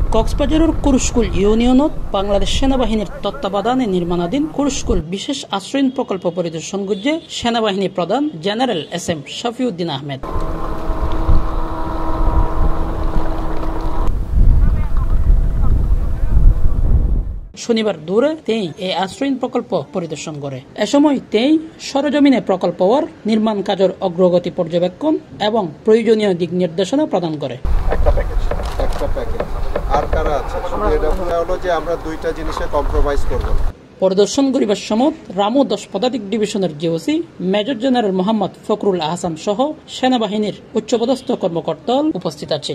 কক্সবাজারের কুরুশকুল ইউনিয়নত বাংলাদেশ সেনাবাহিনীর তত্ত্বাবধানে নির্মাণাধীন কুরুশকুল বিশেষ আশ্রয়ণ প্রকল্প পরিদর্শন করছে সেনাবাহিনী প্রধান জেনারেল এস.এম. শফিউদ্দিন আহমেদ। শনিবার দুপুরে তিনি এই আশ্রয়ণ প্রকল্প পরিদর্শন করে। এ সময় তিনি সরজমিনে প্রকল্পর নির্মাণ কাজের অগ্রগতি পর্যবেক্ষণ এবং প্রয়োজনীয় দিক নির্দেশনা প্রদান করে। পরিদর্শন করিবার সময় রামু 10 পদাতিক ডিভিশনের GOC major general Mohammad Fakhrul Ahsan সহ সেনাবাহিনীর উচ্চপদস্থ কর্মকর্তা উপস্থিত আছেন।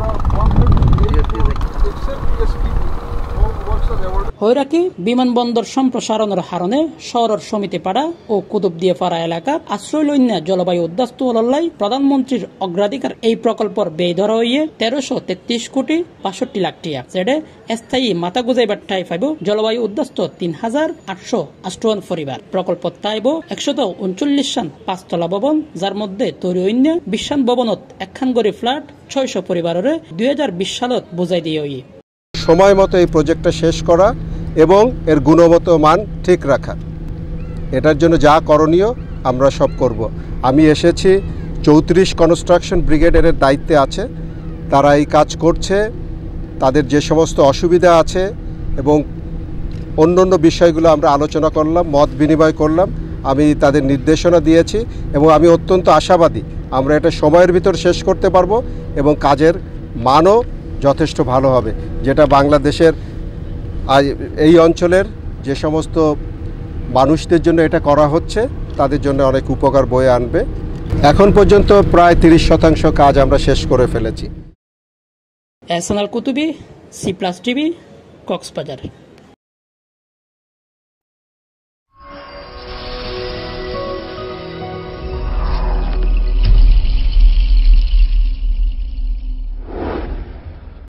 হৈরাকি বিমানবন্দর সম্প্রসারণের হারণে শহরের সমিতিপাড়া ও কুতুবদিয়াপাড়া এলাকার আশ্রয়লন্য জলবায়ু উদ্বাস্তু হল্লাই প্রধানমন্ত্রীর অগ্রাধিকার এই প্রকল্পর ব্যয় ধরা হইয়ে 1333 কোটি 65 লাখ টাকা, যেটা স্থায়ী মাথা গুজাইবার ঠাই পাইব জলবায়ু উদ্বাস্ত 3858 পরিবার। প্রকল্প তাইব 139 সান 5 তলা ভবন, যার মধ্যে তৈরি অন্য 20 সান ভবনত একখান গড়ি ফ্ল্যাট 600 পরিবারের 2020 সালত বুঝাই দিয়ে হইয়ে সময় মতো এই প্রজেক্টটা শেষ করা এবং এর গুণগত মান ঠিক রাখা, এটার জন্য যা করণীয় আমরা সব করব। আমি এসেছি 34 কনস্ট্রাকশন ব্রিগেডের দায়িত্বে আছে, তারা এই কাজ করছে। তাদের যে সমস্ত অসুবিধা আছে এবং অন্য বিষয়গুলো আমরা আলোচনা করলাম, মত বিনিময় করলাম। আমি তাদের নির্দেশনা দিয়েছি এবং আমি অত্যন্ত আশাবাদী আমরা এটা সময়ের ভিতর শেষ করতে পারবো এবং কাজের মানও যথেষ্ট ভালো হবে, যেটা বাংলাদেশের এই অঞ্চলের যে সমস্ত মানুষদের জন্য এটা করা হচ্ছে তাদের জন্য অনেক উপকার বয়ে আনবে। এখন পর্যন্ত প্রায় 30% কাজ আমরা শেষ করে ফেলেছি। Ehsan Al Kutubi, C+ TV, Cox's Bazar.